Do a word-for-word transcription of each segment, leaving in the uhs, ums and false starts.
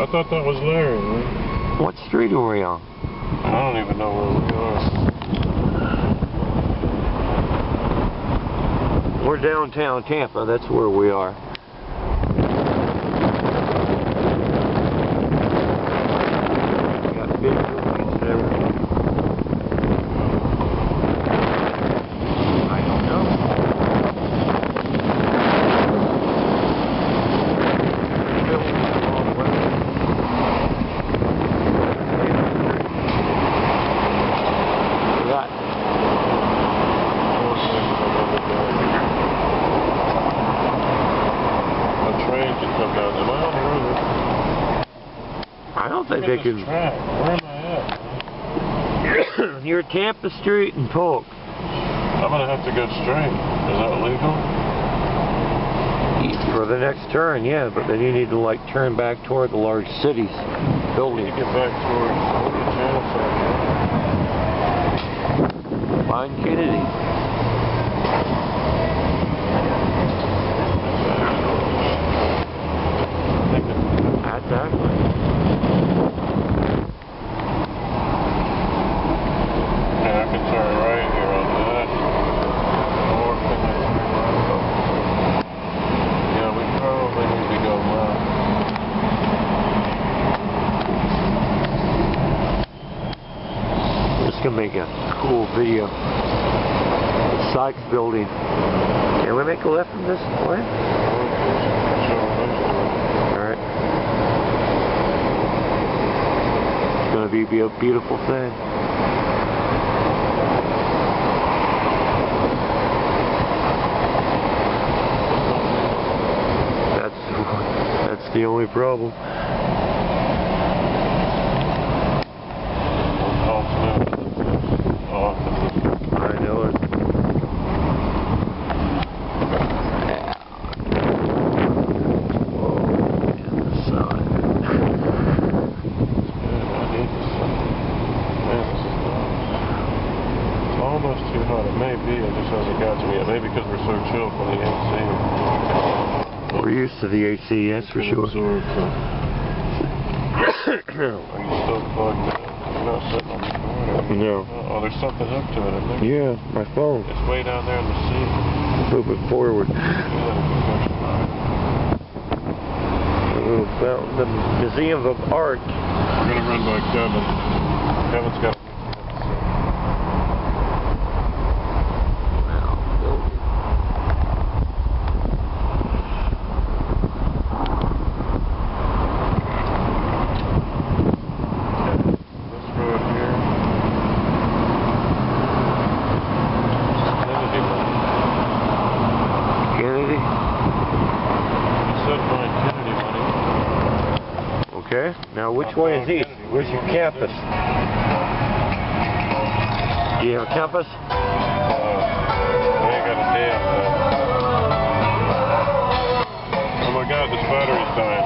I thought that was Larry, man. What street are we on? I don't even know where we are. We're downtown Tampa, that's where we are. We got big buildings and everything. I don't know. I don't think they can. Where am I at? You're Tampa Street and Polk. I'm gonna have to go straight. Is that legal? For the next turn, yeah, but then you need to like turn back toward the large cities building. Get back toward the channel side. Find Kennedy. Exactly. Yeah, I can turn right here on that. Or can I turn right? Yeah, we probably need to go left. This can make a cool video. The Sykes building. Can we make a left from this way? Alright. It's going to be, be a beautiful thing. That's, that's the only problem. I know it. Almost too hot. It may be, it just hasn't got to me yet. Maybe because we're so chilled from the A C. We're used to the A C, that's for sure. Absorb, so. Are you still plugged in? You're not sitting on the corner. No. Oh, there's something up to it, I think. Yeah, my phone. It's way down there in the seat. Move it forward. Ooh, well, the Museum of Art. We're going to run by Kevin. Kevin's got Okay, now which way is east? Where's your campus? Do you have a compass? Uh, I ain't got a damn thing. Oh my god, this battery's dying.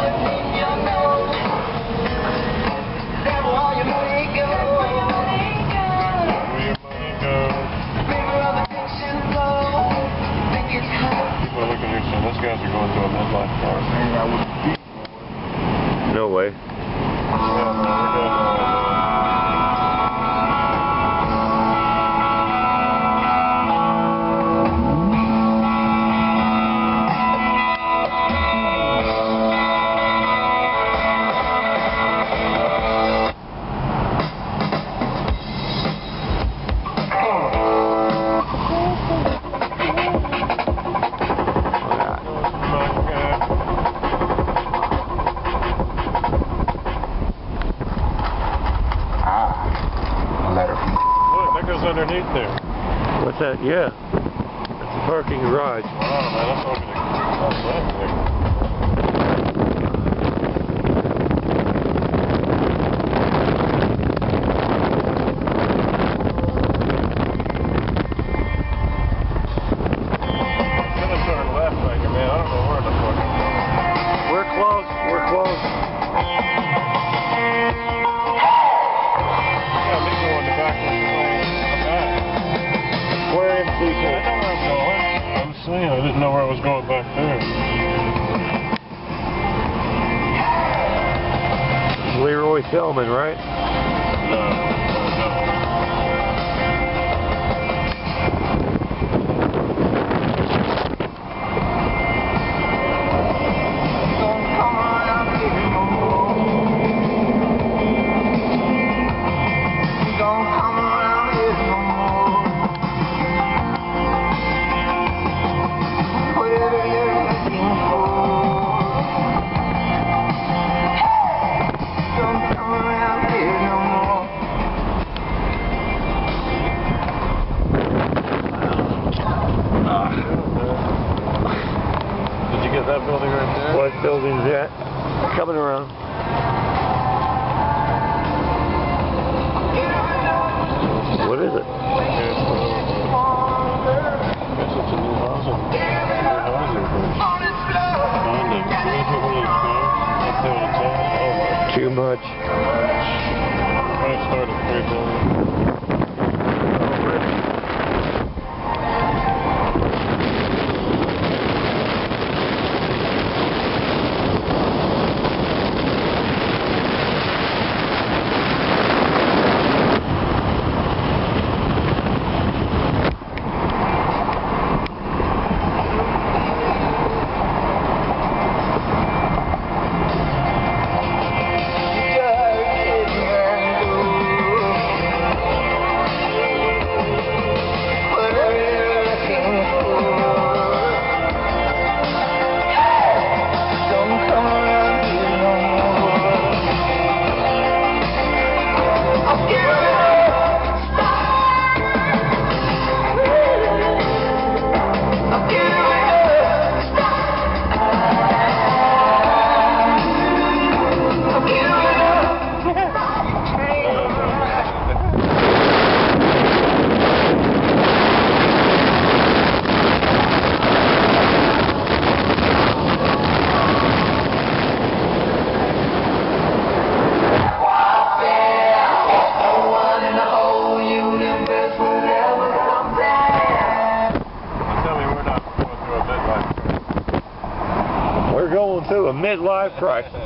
Where your money goes. People are looking here saying, those guys are going to a midlife party. No way. Yeah, man, we're good. Underneath there. What's that? Yeah. That's a parking garage. Wow, man, that's not gonna that's that there. I'm gonna turn left right here, man. I don't know where the fuck I'm going. We're close. We're close. Yeah, me going the backwards way. We're in I know where I'm going. I'm saying I didn't know where I was going back there. Roy Tillman, right? No, no. Don't come around here no more. Don't come around here no more. Whatever you're looking for. Don't come around here no more. Did you get that building right there? What building's that? Coming around. What is it? It's, uh, it's a new housing. New housing bridge. Bonding. What is it when it's there? That's how it's all over. Too much. I started three billion. We're going through a midlife crisis.